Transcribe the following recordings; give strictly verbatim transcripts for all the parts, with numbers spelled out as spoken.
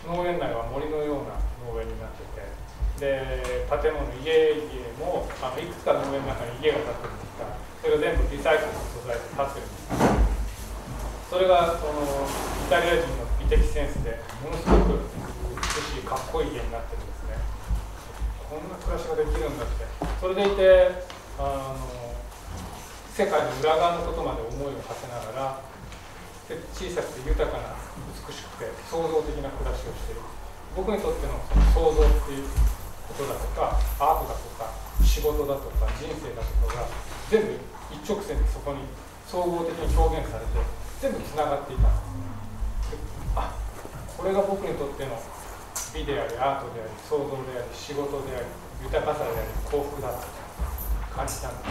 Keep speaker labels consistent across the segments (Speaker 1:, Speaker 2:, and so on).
Speaker 1: 農園内は森のような農園になってて、で建物、家々もあのいくつか農園の中に家が建ってるんですが、それが全部リサイクルの素材で建ってるんです。それがそのイタリア人の美的センスでものすごく美しいかっこいい家になってるんですね。こんな暮らしができるんだって。それでいてあの世界の裏側のことまで思いを馳せながら、で小さくて豊かな美しくて創造的な暮らしをしている。僕にとっての創造っていうことだとか、アートだとか仕事だとか人生だとかが全部一直線でそこに総合的に表現されて全部つながっていた。あ、これが僕にとっての美でありアートであり創造であり仕事であり豊かさであり幸福だと感じたんです。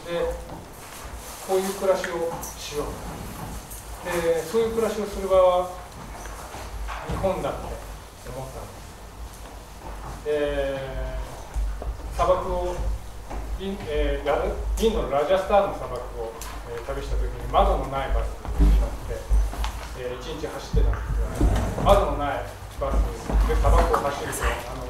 Speaker 1: でこういう暮らしをしよう。でそういう暮らしをする場は日本だって思ったんです。で砂漠をイン、えー、ラインドのラジャスターンの砂漠を、えー、旅した時に窓のないバスに乗って、えー、一日走ってたんですが、窓のないバスで砂漠を走ると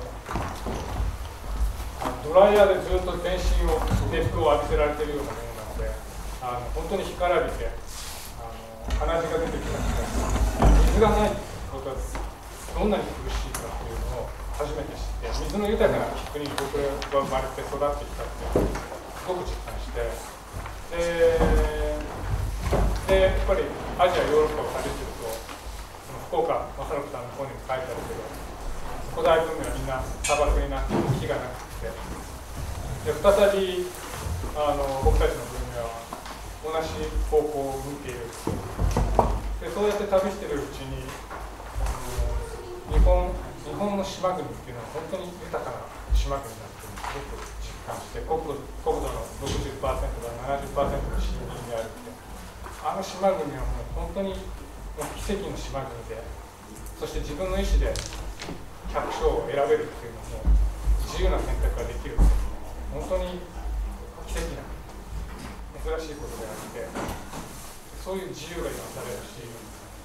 Speaker 1: あのドライヤーでずっと全身を熱風を浴びせられているようなものなので、あの本当に干からびてあの鼻血が出てきたり水がないことがどんなに苦しいかというのを初めて知って、水の豊かな国に僕が生まれて育ってきたっていうのをすごく実感して、ででやっぱりアジアヨーロッパを旅すると福岡正信さんの本にも書いてあるけど、古代文明はみんな砂漠になって木がなくて、で再びあの僕たちの文明は同じ方向を向いている。でそうやって旅しているうちに日本日本の島国っていうのは本当に豊かな島国だっていうのをすごく実感して、国土、国土の ろくじゅっパーセント から ななじゅっパーセント の森林であるって、あの島国はもう本当にもう奇跡の島国で、そして自分の意思で百姓を選べるっていうのも自由な選択ができるっていうのも本当に奇跡な珍しいことであって、そういう自由が今されるし、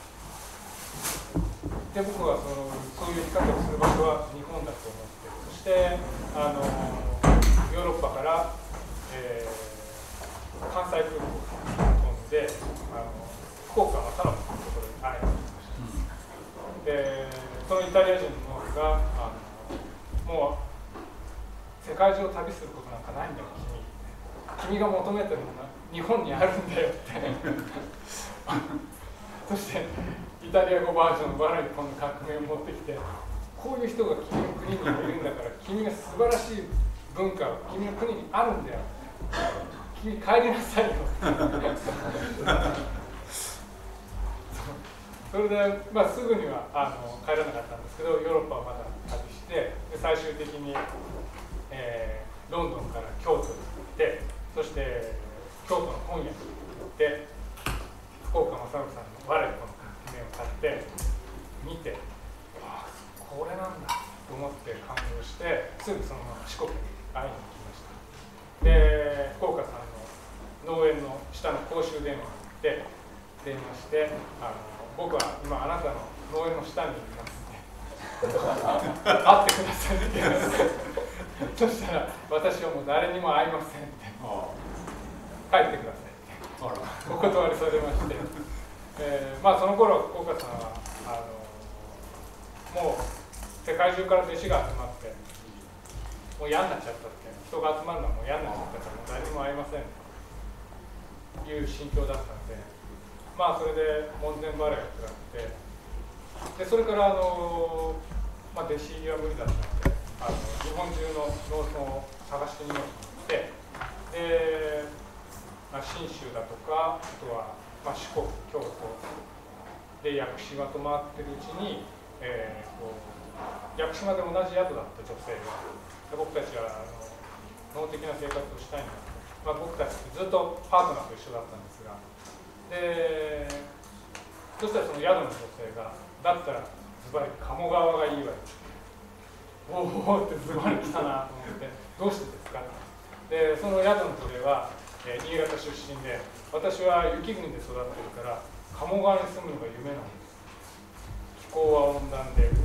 Speaker 1: で僕はそのそういう生き方をする場所は日本だと思って、そしてあのヨーロッパから、えー、関西空港に飛んであの福岡正信というところに会いに行きました。でそのイタリア人の方があのもう世界中を旅することなんかないんだよ君君が求めてるのは日本にあるんだよってそしてイタリア語バージョンのバラにこの革命を持ってきて、こういう人が君の国にいるんだから、君が素晴らしい文化が君の国にあるんだよ、君帰りなさいよそれで、まあ、すぐにはあの帰らなかったんですけど、ヨーロッパをまだ旅して、で最終的に、えー、ロンドンから京都に行って、そして京都の本屋に行って福岡正信さんの「我この革命」を買って見て、ああこれなんだと思って感動して、すぐそのまま四国に会いに行きました。で福岡さんの農園の下の公衆電話に行って電話してあの僕は今あなたの農園の下にいますね会ってくださいってそしたら私はもう誰にも会いませんって帰ってくださいってお断りされまして、えー、まあその頃福岡さんはあのもう世界中から弟子が集まってもう嫌になっちゃったって、人が集まるのはもう嫌になっちゃったからもう誰にも会いませんという心境だったんで、まあそれで門前払いを食らって、でそれからあの、まあ、弟子入りは無理だったのであの日本中の農村を探してみようと思って、で、まあ、信州だとかあとは、まあ、四国京都で屋久島と回ってるうちに、えー、こう屋久島で同じ宿だった女性がで僕たちはあの農的な生活をしたいんだと、まあ、僕たちずっとパートナーと一緒だったんですが、でそしたらその宿の女性がだったらズバリ鴨川がいいわよ、おおってズバリ来たなと思ってどうしてですかでその宿の女性は、えー、新潟出身で私は雪国で育ってるから鴨川に住むのが夢なんです。気候は温暖で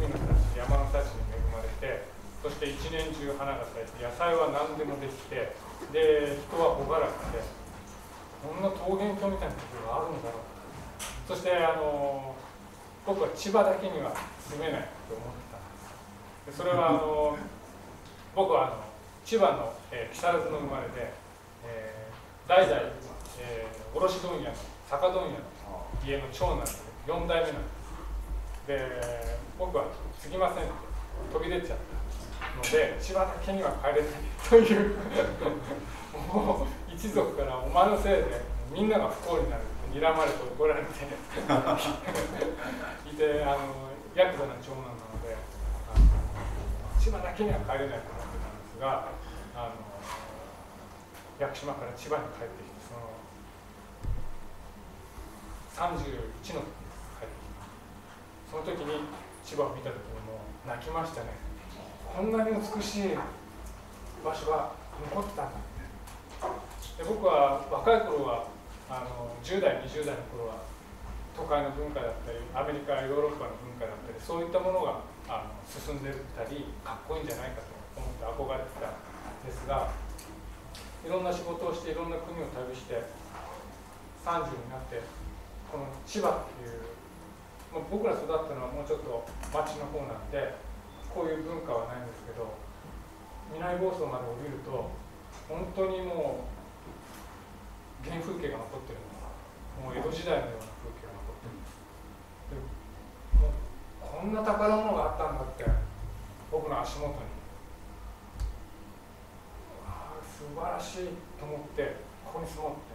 Speaker 1: して一年中花が咲いて、野菜は何でもできて、で人は朗らかで、こんな桃源郷みたいなところがあるんだろう。そしてあの僕は千葉だけには住めないと思ってたんです。でそれはあの僕はあの千葉の、えー、木更津の生まれで、えー、代々、えー、卸問屋の酒問屋の家の長男でよん代目なんです。で僕は継ぎませんって飛び出ちゃったので、千葉だけには帰れないというもう一族からお前のせいでみんなが不幸になるって睨まれて怒られていて、あのヤクザな長男なので、あの千葉だけには帰れないと思ってたんですが、あの屋久島から千葉に帰ってきて、そのさんじゅういちの時に帰ってきた。その時に千葉を見た時にもう泣きましたね。こんなに美しい場所が残ってたんだって。で僕は若い頃はあのじゅう代にじゅう代の頃は都会の文化だったりアメリカヨーロッパの文化だったり、そういったものがあの進んでたりかっこいいんじゃないかと思って憧れてたんですが、いろんな仕事をしていろんな国を旅してさんじゅうになってこの千葉っていう、まあ、僕ら育ったのはもうちょっと町の方なんでこういう文化はないんですけど、南房総まで降りると本当にもう原風景が残ってるんです。もう江戸時代のような風景が残ってるんです。でもうこんな宝物があったんだって僕の足元に、ああ素晴らしいと思ってここに住もうって。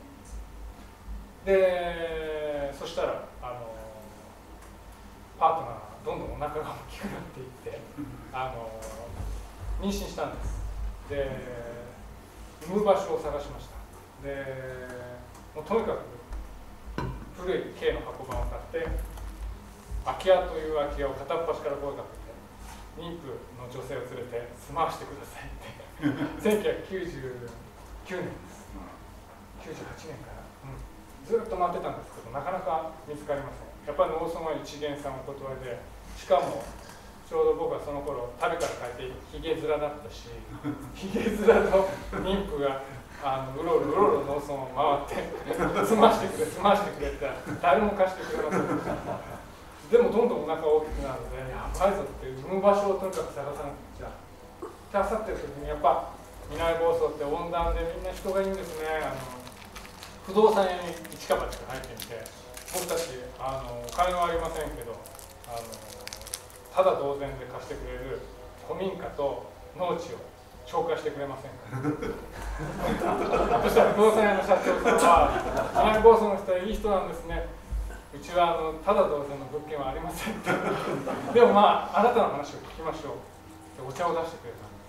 Speaker 1: でそしたらあのパートナーがどんどんお腹が大きくなっていってあの妊娠したんです。で産む場所を探しました。でもうとにかく古い軽の箱番を買って空き家という空き家を片っ端から声かけて妊婦の女性を連れて住まわしてくださいってせんきゅうひゃくきゅうじゅうきゅうねんですきゅうじゅうはちねんから、うん、ずっと待ってたんですけどなかなか見つかりません。やっぱり農村は一元さんお断りで、しかもちょうど僕はその頃旅から帰ってひげ面だったしひげ面の妊婦があのうろうろうろうろ農村を回って済ましてくれ済ましてくれって誰も貸してくれませんでした。でもどんどんお腹が大きくなるのでやばいぞって産む場所をとにかく探さなくちゃってあさってる時にやっぱ南房総って温暖でみんな人がいいんですね。あの不動産屋に一か八か入ってみて、僕たちあのお金はありませんけどあのただ同然で貸してくれる古民家と農地を紹介してくれませんかそしたら不動産屋の社長さんは南房総の人はいい人なんですね、うちはあのただ同然の物件はありませんってでもまああなたの話を聞きましょうでお茶を出してくれたんです。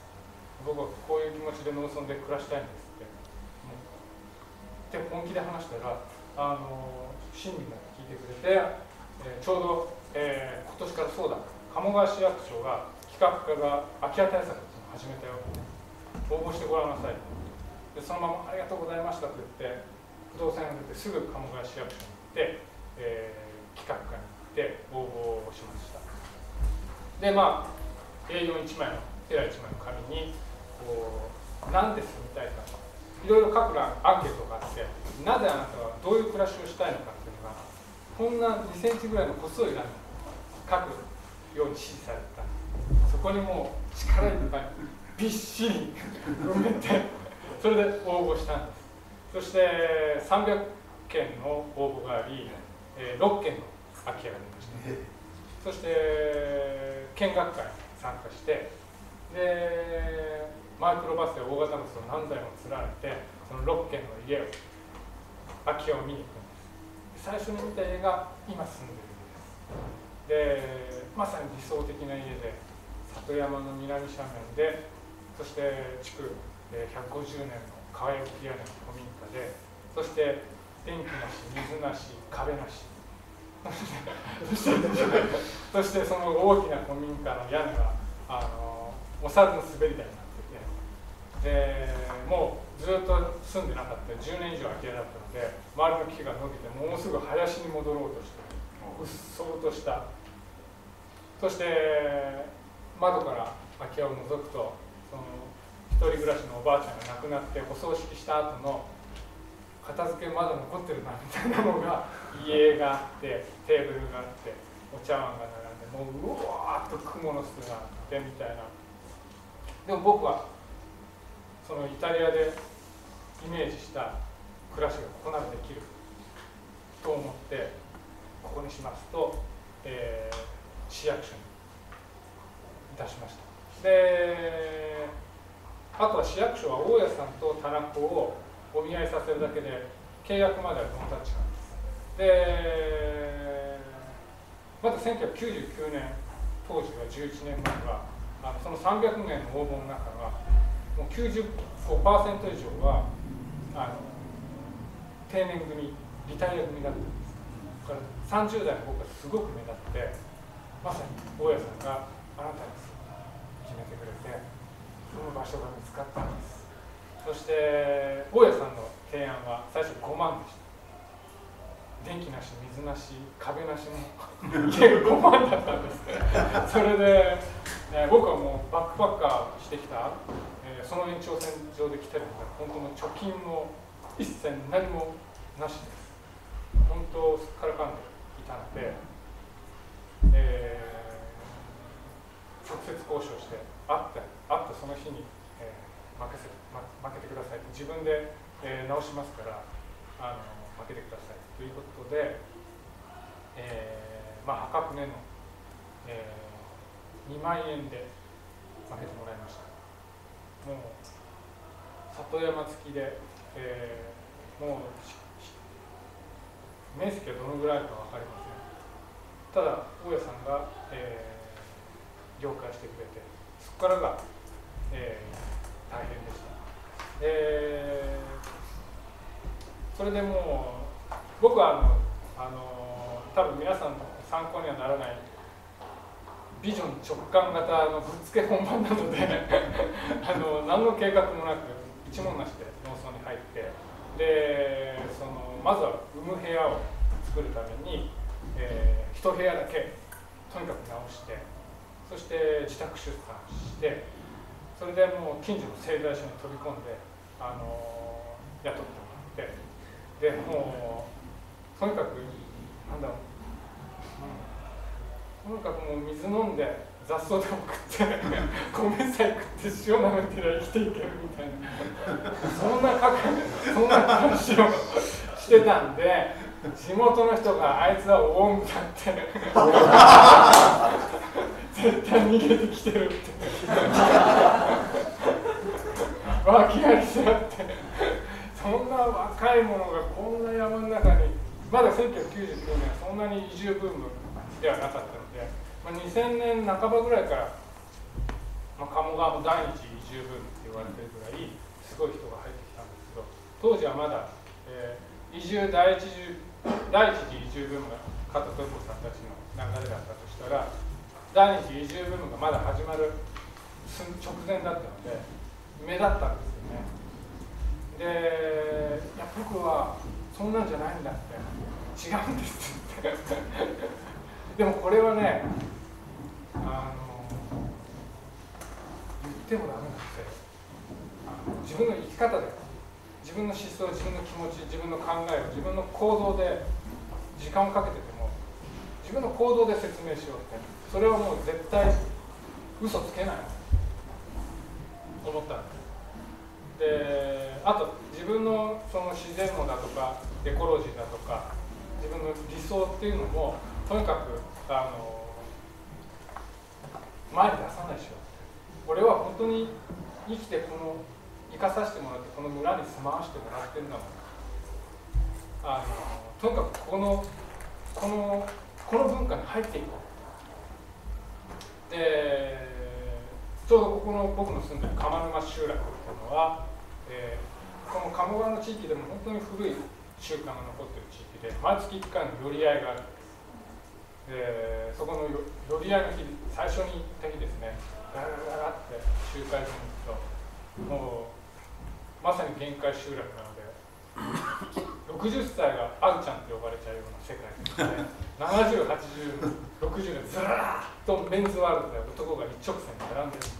Speaker 1: 僕はこういう気持ちで農村で暮らしたいんですってで本気で話したらあの親身になって聞いてくれて、えー、ちょうど、えー、今年からそうだ鴨川市役所が企画課が空き家対策っていうのを始めたよ応募してごらんなさいでそのままありがとうございましたと言って不動産屋が出てすぐ鴨川市役所に行って、えー、企画課に行って応募をしました。でまあ エーよんいち 枚のテラいちまいの紙にこう何で住みたいかいろいろ書く欄アンケートがあって、なぜあなたはどういう暮らしをしたいのかっていうのがこんなにセンチぐらいの細い欄に書くように指示されたんです。そこにもう力いっぱいびっしり埋めてそれで応募したんです。そしてさんびゃくけんの応募があり、えー、ろっけんの空き家が出ました。そして見学会に参加してでマイクロバスや大型バスを何台も連ねてそのろっけんの家を空き家を見に行くんです。最初に見た家が今住んでる家です。でまさに理想的な家で里山の南斜面でそして築ひゃくごじゅうねんの川焼き屋根の古民家でそして電気なし水なし壁なしそしてそしてその大きな古民家の屋根はあのお猿の滑り台になっていてでもうずっと住んでなかったじゅうねん以上空き家だったので周りの木が伸びてもうすぐ林に戻ろうとしてうっそうとしたそして窓から空き家を覗くと、その一人暮らしのおばあちゃんが亡くなってお葬式した後の片付けまだ残ってるなみたいなのが家があって、テーブルがあって、お茶碗が並んで、もううわーっと蜘蛛の巣があってみたいな。でも僕はそのイタリアでイメージした暮らしがここならできると思ってここにしますと、えー、市役所にいたしました。で、あとは市役所は大家さんと店子をお見合いさせるだけで契約まではノータッチなんです。で、まだせんきゅうひゃくきゅうじゅうきゅうねん、当時はじゅういちねんまえはあのそのさんびゃくめいの応募の中はもう きゅうじゅうごパーセント 以上はあの定年組、リタイア組だったんです。だからさんじゅうだいの僕がすごく目立って、まさに大家さんがあなたです決めてくれて、その場所が見つかったんです。そして大家さんの提案は最初ごまんでした。電気なし、水なし、壁なしの家がごまんだったんです。それで、えー、僕はもうバックパッカーしてきた、えー、その延長線上で来てるので、本当の貯金も一切何もなしです。本当すっからかんでいたので、えー、直接交渉して会って会ったその日に、えー、負けせ、ま、負けてください、自分で、えー、直しますからあの負けてくださいということで、えー、まあ破格値の、えー、にまんえんで負けてもらいました。もう里山付きで、えー、もう面積はどのぐらいか分かりません。ただ大家さんが、えー、了解してくれて、そこからが、えー、大変でした。で、それでもう僕はあの、あの多分皆さんの参考にはならないビジョン直感型のぶっつけ本番なのであの何の計画もなく一文なしで農村に入って、でそのまずは産む部屋を作るために、えー、一部屋だけとにかく直して、そして自宅出産して、それでもう近所の製材所に飛び込んで、あのー、雇ってもらって、でもうとにかくなんだろう、うん、とにかくもう水飲んで雑草でも食って米さえ食って塩舐めてりゃ生きていけるみたいなそんなそんな感じをしてたんで、地元の人があいつはおおんだって絶対逃げてきてるって脇が来てあって、そんな若い者がこんな山の中に、まだせんきゅうひゃくきゅうじゅうきゅうねんそんなに移住ブームではなかったので、まあ、にせんねんなかばぐらいから、まあ、鴨川も第二次移住ブームって言われてるぐらいすごい人が入ってきたんですけど、当時はまだ、えー、移住第一次第一次移住ブームが加藤豊子さんたちの流れだったとしたら、第二次移住ブームがまだ始まる直前だったので目立ったんですよね。で、いや僕はそんなんじゃないんだって、違うんですってでもこれはね、あの言ってもダメなんで、あの自分の生き方で、自分の思想、自分の気持ち、自分の考えを自分の行動で時間をかけてても自分の行動で説明しようって、それはもう絶対嘘つけないと思ったんです。で、あと自分のその自然網だとかエコロジーだとか自分の理想っていうのもとにかくあの前に出さないしよう。俺は本当に生きてこの生かさせてもらってこの村に住まわせてもらってるんだもん。あのとにかくこのこのこの文化に入っていこう。で、ちょうどここの僕の住んでる釜沼集落っていうのは、えー、この鴨川の地域でも本当に古い習慣が残っている地域で、毎月いっかいの寄り合いがあるんです。で、そこの寄り合いの日、最初に行った日ですね、ガラガラガラって集会所に行くと、もうまさに限界集落なので、ろくじゅっさいがあうちゃんって呼ばれちゃうような世界ですね。ななじゅう、はちじゅう、ろくじゅうでずらーっとメンズワールドで男が一直線に並んでる。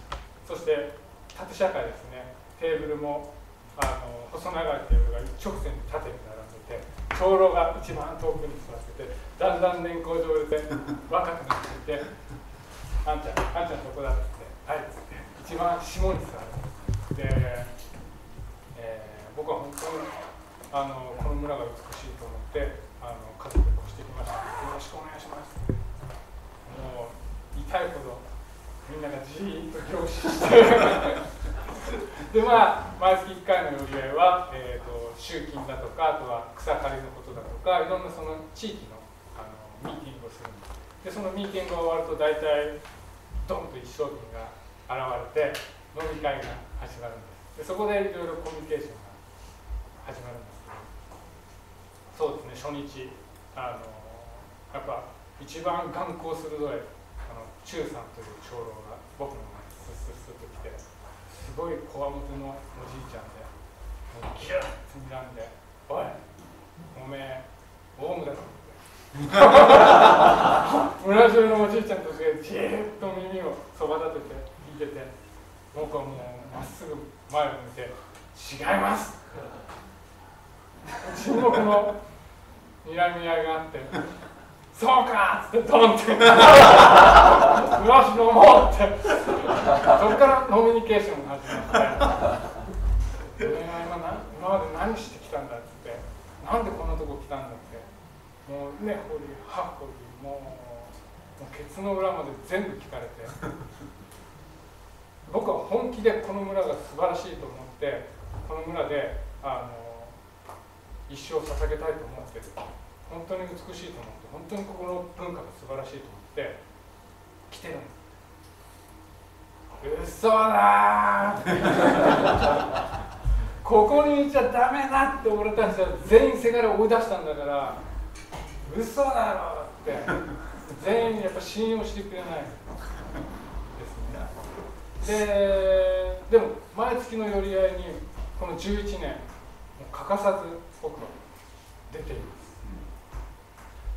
Speaker 1: そして縦社会ですね、テーブルもあの細長いテーブルが一直線に縦に並んでて、長老が一番遠くに座ってて、だんだん年功序列で若くなっていて、あんちゃん、あんちゃんどこだって言って、はいっつって、一番下に座る。で、えー、僕は本当にあのこの村が美しいと思って、あの家族で越してきました。よろしくお願いします。もう痛いほどみんながじーっと凝視してで、まあ毎月いっかいの寄り合いは、えーと、集金だとか、あとは草刈りのことだとか、いろんなその地域の、あのミーティングをするんです。で、そのミーティングが終わると大体ドンと一商品が現れて飲み会が始まるんです。で、そこでいろいろコミュニケーションが始まるんですけど、そうですね、初日あのやっぱ一番眼光鋭いあの中さんという長老が僕の前にスッスッスッと来て、すごいこわもてのおじいちゃんで、もうギュッと睨んで「おいおめえオウムだろ」って村中のおじいちゃんたちがじーっと耳をそば立てて聞いてて、僕はもうまっすぐ前を向いて「違います!」沈黙の睨み合いがあって「そうか!」っつってドンって「よし飲もう!」ってそこからノミニケーションが始まって「俺は今な今まで何してきたんだ」っつって「なんでこんなとこ来たんだ」ってもうね掘り葉掘りもう、もうケツの裏まで全部聞かれて僕は本気でこの村が素晴らしいと思ってこの村であの一生捧げたいと思ってる、本当に美しいと思って、本当にここの文化が素晴らしいと思って来てるんです。嘘だーここにいちゃダメだって俺たちは全員せがれ追い出したんだから嘘だろって全員やっぱ信用してくれないですね。で、でも毎月の寄り合いにこのじゅういちねん欠かさず僕は出ています。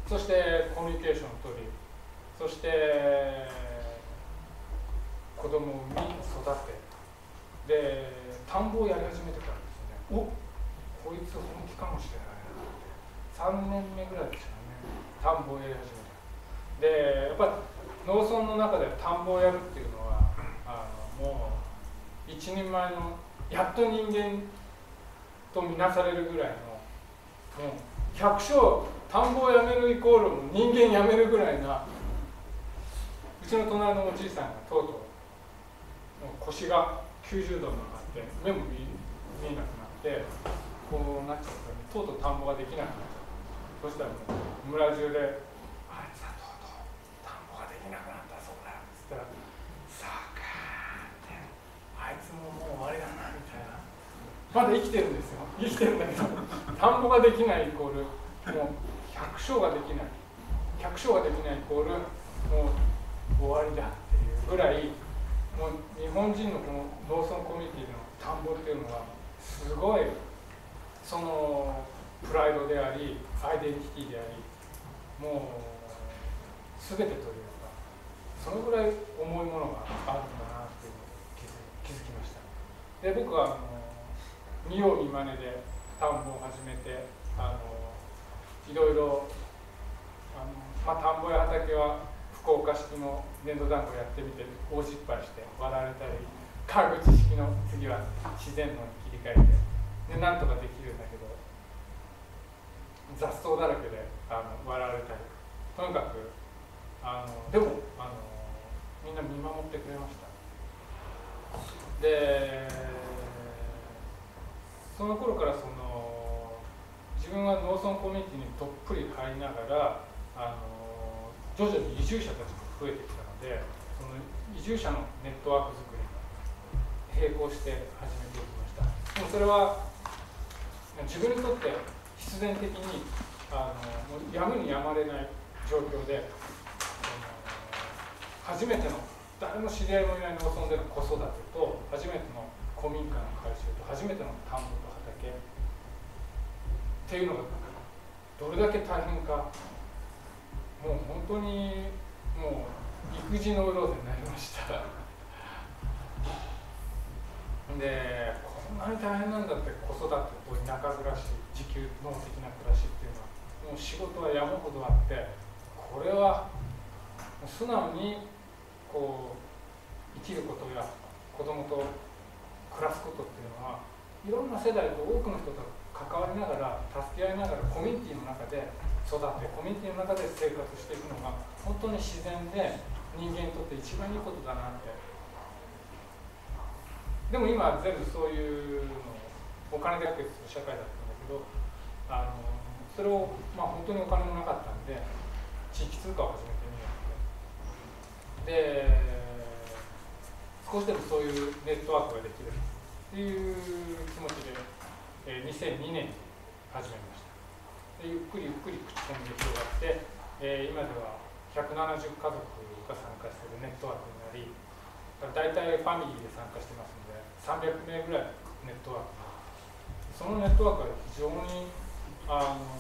Speaker 1: そしてコミュニケーションを取り、そして子供を産み育て、で田んぼをやり始めてからですね、おこいつ本気かもしれないなってさんねんめぐらいでしたね、田んぼをやり始めた。でやっぱり農村の中で田んぼをやるっていうのはあのもう一人前のやっと人間とみなされるぐらいのもう百姓田んぼをやめるイコール人間やめるぐらいな、うちの隣のおじいさんがとうとう腰がきゅうじゅうどになって目も見えなくなってこうなっちゃったので、とうとう田んぼができなくなっちゃった。そしたらもう村中で「あいつはとうとう田んぼができなくなったそうだよ」っつったら「そうか」って「あいつももう終わりだな」みたいな。まだ生きてるんですよ、生きてるんだけど田んぼができないイコールもう百姓ができない、百姓ができないイコールもう終わりだっていうぐらい、もう日本人のこの農村コミュニティの田んぼっていうのはすごいそのプライドでありアイデンティティであり、もう全てというかそのぐらい重いものがあるんだなっていうのを気づ、気づきました。で僕はあの見よう見まねで田んぼを始めて、あのいろいろあの、まあ、田んぼや畑は福岡式の粘土団子やってみて大失敗して笑われたり、川口式の次は自然のに切り替えてでなんとかできるんだけど雑草だらけであの笑われたり、とにかくあのでもあのみんな見守ってくれました。でその頃からその自分は農村コミュニティにどっぷり入りながらあの徐々に移住者たちも増えてきたので、その移住者のネットワーク作りが並行して始めていきました。でもそれは自分にとって必然的にあのもうやむにやまれない状況で、初めての誰も知り合いもいない農村での子育てと初めての古民家の改修と初めての田んぼと畑っていうのがどれだけ大変か、もう本当にもう育児のうろでなりました。 でこんなに大変なんだって子育てと田舎暮らし自給農的な暮らしっていうのはもう仕事は山ほどあってこれは素直にこう生きることや子供と暮らすことっていうのはいろんな世代と多くの人と関わりながら助け合いながらコミュニティの中で育ってコミュニティの中で生活していくのが本当に自然で人間にとって一番いいことだなって。でも今は全部そういうのお金で解決する社会だったんだけどあのそれを、まあ、本当にお金もなかったんで地域通貨を始めてみようってで少しでもそういうネットワークができるっていう気持ちで、えー、にせんにねんに始めましたでゆっくりゆっくり口コミで広がって、えー、今ではひゃくななじゅうかぞくが参加しているネットワークになり大体ファミリーで参加してますのでさんびゃくめいぐらいネットワークそのネットワークは非常にあの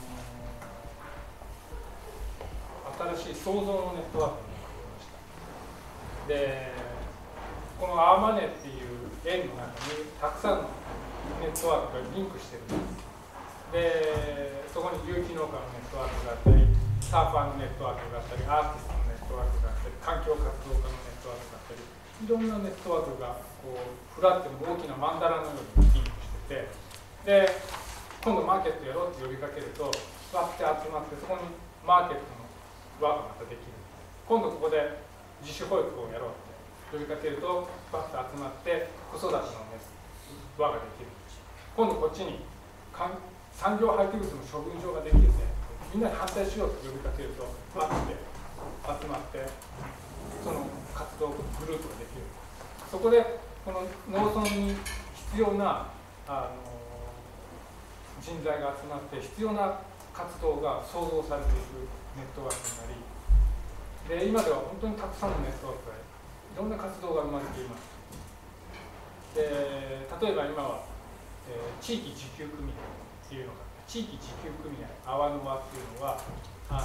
Speaker 1: 新しい創造のネットワークになりましたでこのアーマネっていう円の中にたくさんのネットワークがリンクしてるんですでそこに有機農家のネットワークがあったりサーファーのネットワークがあったりアーティストのネットワークがあったり環境活動家のネットワークがあったりいろんなネットワークがこうフラットの大きなマンダラのようにリンクしててで今度マーケットやろうって呼びかけるとわって集まってそこにマーケットの輪がまたできる今度ここで自主保育をやろうって呼びかけるとわって集まって子育ての、ね、輪ができる今度こっちに産業廃棄物の処分場ができるんでみんなで反対しようって呼びかけるとわって集まってその活動グループができるそこでこの農村に必要なあの人材が集まって必要な活動が創造されていくネットワークになりで今では本当にたくさんのネットワークがいろんな活動が生まれていますで例えば今は、えー、地域自給組合っていうのが地域自給組合阿波の輪っていうのはあの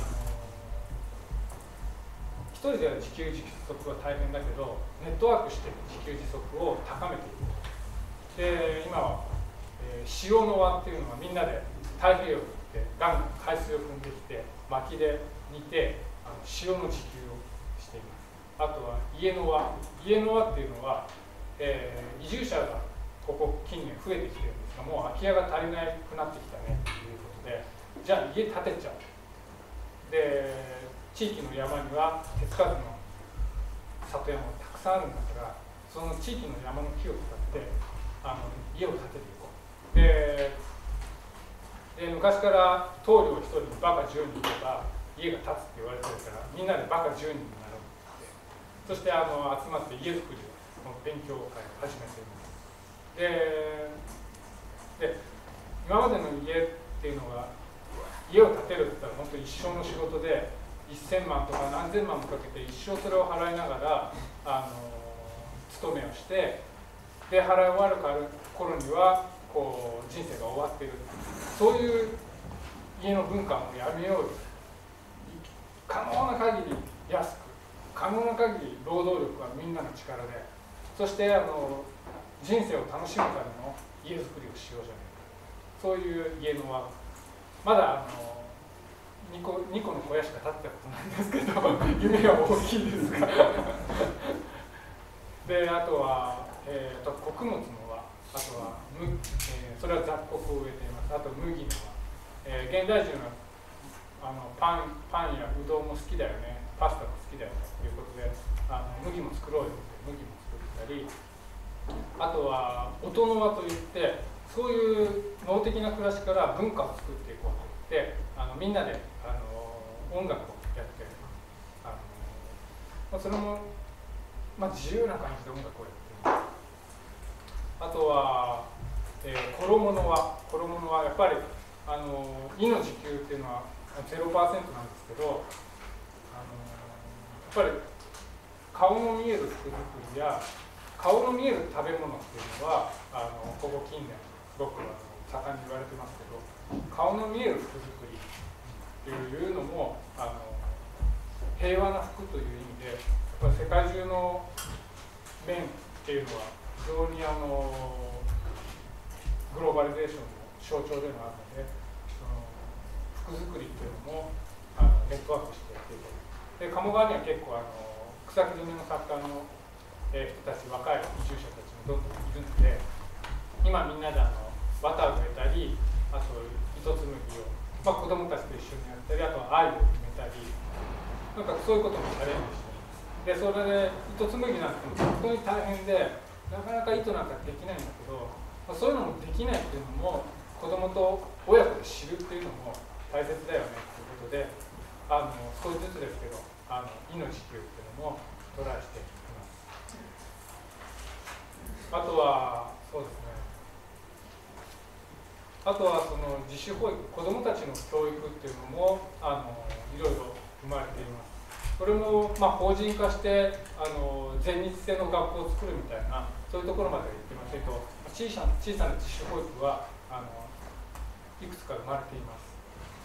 Speaker 1: 一人では自給自足は大変だけどネットワークして自給自足を高めていくで今は、えー、塩の輪っていうのはみんなで太平洋に行ってガン海水を汲んできて薪で煮てあの塩の自給をしていますあとは家の輪家の輪っていうのは、えー、移住者がここ近年増えてきてるんですがもう空き家が足りなくなってきたねということでじゃあ家建てちゃうで地域の山には手つかずの里山がたくさんあるんだからその地域の山の木を使ってあの家を建てていこうでで昔から棟梁一人にバカじゅうにんいれば家が建つって言われてるからみんなでバカじゅうにんになろうってそしてあの集まって家づくりをこの勉強会を始めていますでで今までの家っていうのが家を建てるって言ったら本当に一生の仕事でせんまんとか何千万もかけて一生それを払いながらあの勤めをしてで払い終わる頃にはこう人生が終わっているそういう家の文化もやめようよ可能な限り安く可能な限り労働力はみんなの力でそしてあの人生を楽しむための家づくりをしようじゃないかそういう家の輪まだあの2個, にこの小屋しか建ってたことないんですけど夢は大きいですがであとは、えー、と穀物の輪あとは、えー、それは雑穀を植えていますあと麦の輪、えー、現代人はあのパンパンやうどんも好きだよねパスタも好きだよねということであの麦も作ろうよって麦も作ったりあとは音の輪といってそういう農的な暮らしから文化を作っていこうといってあのみんなであの音楽をやってあの、まあ、それも、まあ、自由な感じで音楽をやってるあとは、えー、衣の輪衣の輪やっぱりあのいの自給っていうのは ゼロパーセント なんですけどあのやっぱり顔の見える服作りや顔の見える食べ物っていうのはあのここ近年僕は盛んに言われてますけど顔の見える服作りっていうのもあの平和な服という意味でやっぱり世界中の面っていうのは常にあのグローバリゼーションの象徴でもあるので、その服作りっていうのもあのネットワークしてやっている。で鴨川には結構あの草木染めの作家の、えー、人たち、若い移住者たちもどんどんいるので、今みんなであの綿を植えたり、あと糸紡ぎを、まあ、子どもたちと一緒にやったり、あとは藍を埋めたり、なんかそういうこともチャレンジしています。でそれで糸紡ぎなんて本当に大変で、なかなか糸なんかできないんだけど、まあ、そういうのもできないっていうのも子どもと親子で知るっていうのも大切だよねっていうことで、あの少しずつですけどあの命球っていうのもトライしています。あとはそうですね、あとはその自主保育、子どもたちの教育っていうのもあのいろいろ生まれています。それも、まあ、法人化してあの全日制の学校を作るみたいな、そういうところまでは行ってませんけど、小さな小さな自主保育はあのいくつか生まれています。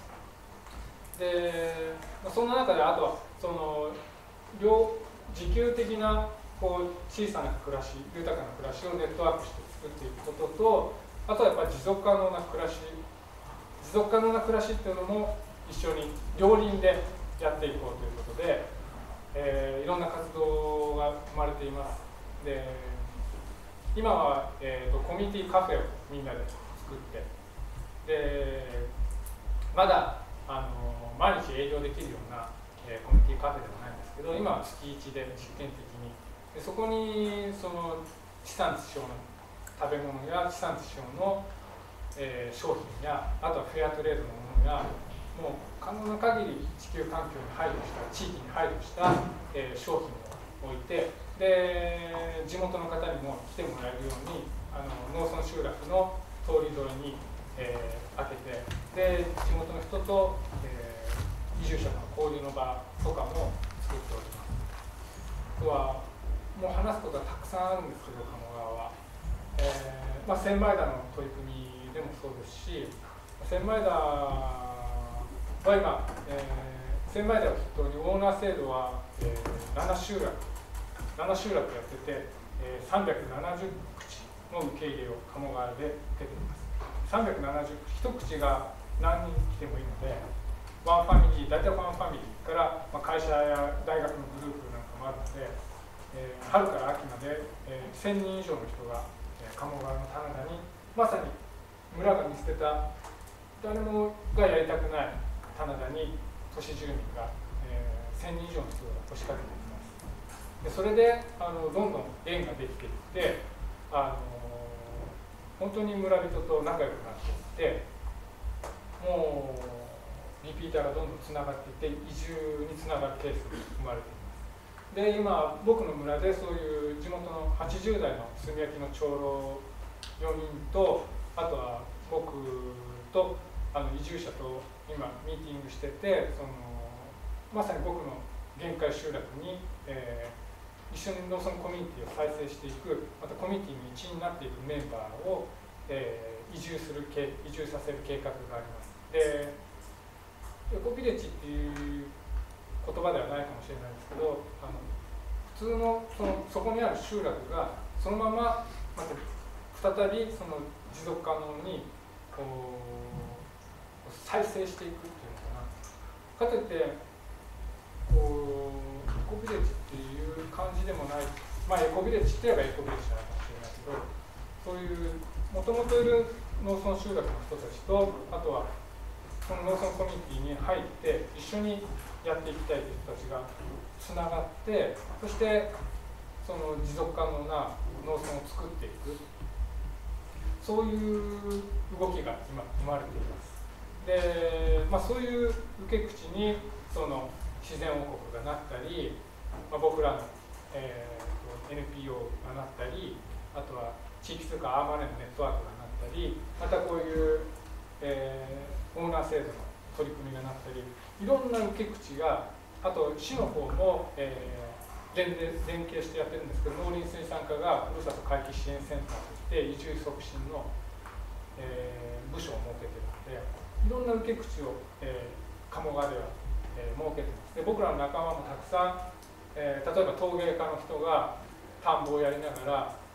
Speaker 1: で、まあ、そんな中であとはその両自給的なこう小さな暮らし、豊かな暮らしをネットワークして作っていくことと、あとはやっぱり持続可能な暮らし、持続可能な暮らしっていうのも一緒に両輪でやっていこうということで、えー、いろんな活動が生まれています。で今は、えーと、コミュニティカフェをみんなで作って、でまだあの毎日営業できるような、えー、コミュニティカフェではないんですけど、今は月いちで実験的に、でそこにその地産地消の食べ物や地産地消の、えー、商品や、あとはフェアトレードのものや、もう可能な限り地球環境に配慮した、地域に配慮した、えー、商品を置いて、で地元の方にも来てもらえるように、あの農村集落の通り沿いに、えー、開けて、で地元の人と、えー、移住者の交流の場とかも作っております。あとはもう話すことはたくさんあるんですけど、鴨川は、えーまあ、千枚田の取り組みでもそうですし、千枚田は今、えー、千枚田を筆頭にオーナー制度は、えー、なな集落なな集落やってて、えー、さんびゃくななじゅうくちの受け入れを鴨川で受けています。さんびゃくななじゅうくち、一口が何人来てもいいので、ワンファミリー、大体ワンファミリーから、まあ、会社や大学のグループなんかもあるので、えー、春から秋まで、えー、せんにん以上の人が、えー、鴨川の棚田に、まさに村が見捨てた誰もがやりたくない棚田に都市住民が、えー、せんにん以上の人が押しかけていきます。でそれであのどんどん縁ができていって、あの本当に村人と仲良くなっていって、もうリピーターがどんどんつながっていって移住につながるケースが生まれています。で今僕の村でそういう地元のはちじゅう代の炭焼きの長老よにんと、あとは僕とあの移住者と今ミーティングしてて、そのまさに僕の限界集落に、えー、一緒に農村コミュニティを再生していく、またコミュニティの一員になっていくメンバーを、えー、移住する移住させる計画があります。でエコビレッジっていう言葉ではないかもしれないんですけど、あの普通の そのそこにある集落がそのまままた再びその持続可能にこう再生していくっていうのかな。かといってこうエコビレッジっていう感じでもない、まあエコビレッジって言えばエコビレッジなのかもしれないけど、そういうもともといる農村集落の人たちと、あとはその農村コミュニティに入って一緒にやっていきたいという人たちがつながって、そしてその持続可能な農村を作っていく、そういう動きが今生まれています。で、まあ、そういう受け口にその自然王国がなったり、まあ、僕らの、えー、エヌピーオー がなったり、あとは地域通貨アーマネーのネットワークがなったり、またこういう、えー、オーナー制度の取り組みがなったり、いろんな受け口が、あと市の方も、えー、連連携してやってるんですけど、農林水産課がふるさと回帰支援センターとして移住促進の、えー、部署を設けているので、いろんな受け口を、えー、鴨川では、えー、設けています。で僕らの仲間もたくさん、えー、例えば陶芸家の人が田んぼをやりながら、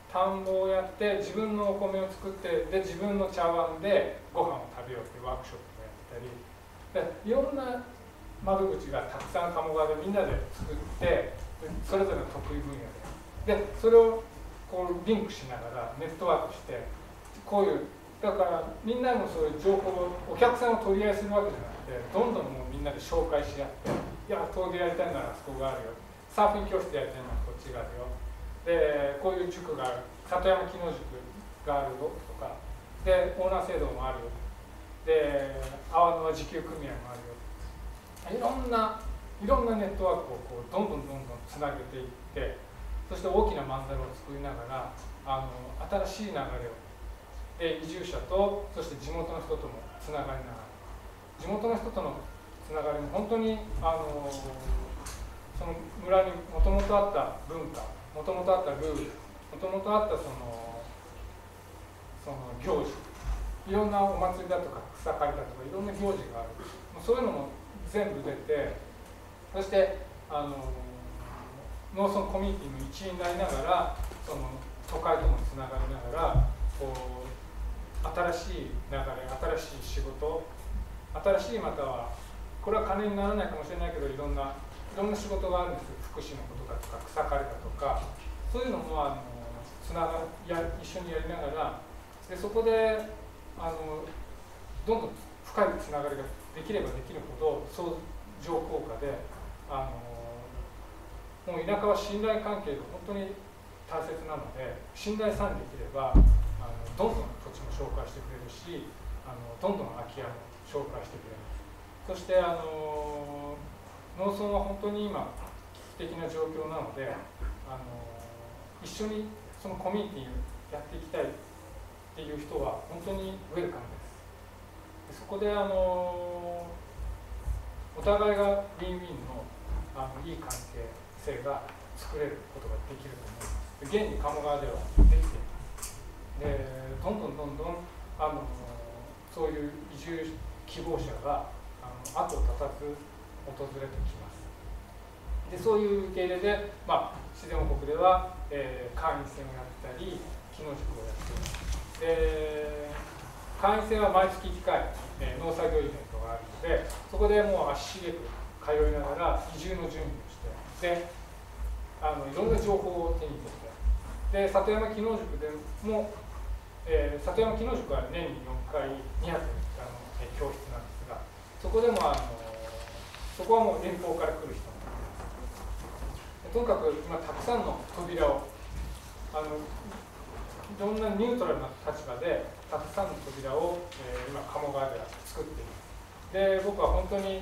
Speaker 1: 田んぼをやって自分のお米を作ってで自分の茶碗でご飯を食べようっていうワークショップをやってたりでいろんな窓口がたくさん鴨川でみんなで作ってそれぞれの得意分野ででそれをこうリンクしながらネットワークしてこういうだからみんなのそういう情報をお客さんを取り合いするわけじゃなくてどんどんもうみんなで紹介し合っていや陶芸やりたいならあそこがあるよサーフィン教室やりたいならこっちがあるよでこういう塾がある里山機能塾があるよとかでオーナー制度もあるよで阿波沼自給組合もあるよいろんないろんなネットワークをこうどんどんどんどんつなげていってそして大きなまんざるを作りながらあの新しい流れをで移住者とそして地元の人ともつながりながら地元の人とのつながりも本当にあのその村にもともとあった文化もともとあったルールもともとあったそのその行事いろんなお祭りだとか草刈りだとかいろんな行事があるそういうのも全部出てそしてあの農村コミュニティの一員になりながらその都会ともつながりながらこう新しい流れ新しい仕事新しいまたはこれは金にならないかもしれないけどいろんないろんな仕事があるんですよ福祉のことだとか草刈りだとかそういうのもあのつながや一緒にやりながらでそこであのどんどん深いつながりができればできるほど相乗効果であのもう田舎は信頼関係が本当に大切なので信頼さえできればあのどんどん土地も紹介してくれるしあのどんどん空き家も紹介してくれるそしてあの農村は本当に今危機的な状況なのであの一緒にそのコミュニティをやっていきたいっていう人は本当にウェルカムです。そこであのお互いがウィンウィンの、あのいい関係性が作れることができると思います。現に鴨川ではできています。でどんどんどんどんあのそういう移住希望者があの後を絶たず訪れてきます。でそういう受け入れで、まあ、自然王国では、えー、会員制をやったり機能塾をやっています。で会員制は毎月いっかい、えー、農作業イベントがあるのでそこでもう足しげく通いながら移住の準備をしてであのいろんな情報を手に入れてで里山機能塾でも、えー、里山機能塾は年によんかいにはくあの、えー、教室なんですがそこでもあのそこはもう遠方から来る人なんですとにかく今たくさんの扉をあのいろんなニュートラルな立場でたくさんの扉を、えー、今鴨川では作っていますで僕は本当に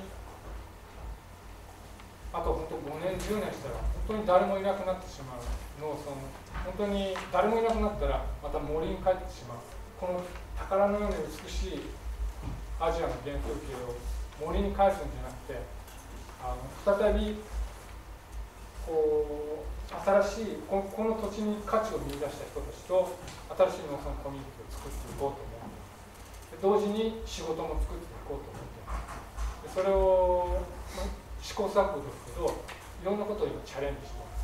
Speaker 1: あと本当ごねんじゅうねんしたら本当に誰もいなくなってしまう農村本当に誰もいなくなったらまた森に帰ってしまうこの宝のように美しいアジアの原風景を森に返すんじゃなくてあの再びこう新しいこ の, この土地に価値を見出した人たちと新しい農村コミュニティを作っていこうと思っています。同時に仕事も作っていこうと思っています。でそれを、まあ、試行錯誤ですけどいろんなことを今チャレンジしています。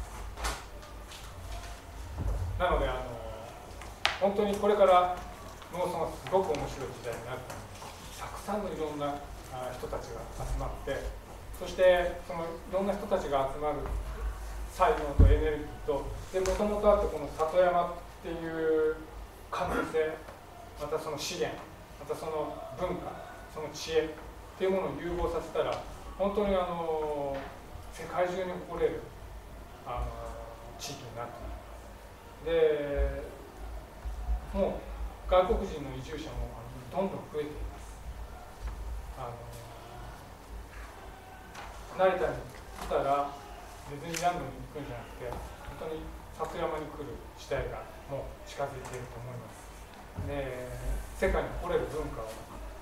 Speaker 1: なのであの本当にこれから農村はすごく面白い時代になると思います。たくさんのいろんな人たちが集まってそしてそのいろんな人たちが集まる才能とエネルギーとでもともとあったこの里山っていう可能性またその資源またその文化その知恵っていうものを融合させたら本当にあの世界中に誇れるあの地域になっていますでもう外国人の移住者もどんどん増えていますあの成田に来たらディズニーランドに行くんじゃなくて本当に里山に来る時代がもう近づいていると思いますで世界に誇れる文化を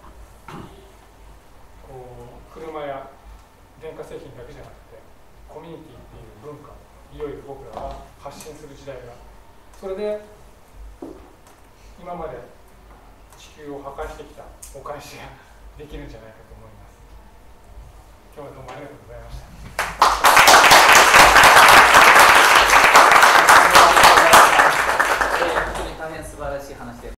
Speaker 1: こう車や電化製品だけじゃなくてコミュニティっていう文化をいよいよ僕らは発信する時代がそれで今まで地球を破壊してきたお返しができるんじゃないかと思います今日はどうもありがとうございました
Speaker 2: 大変素晴らしい話で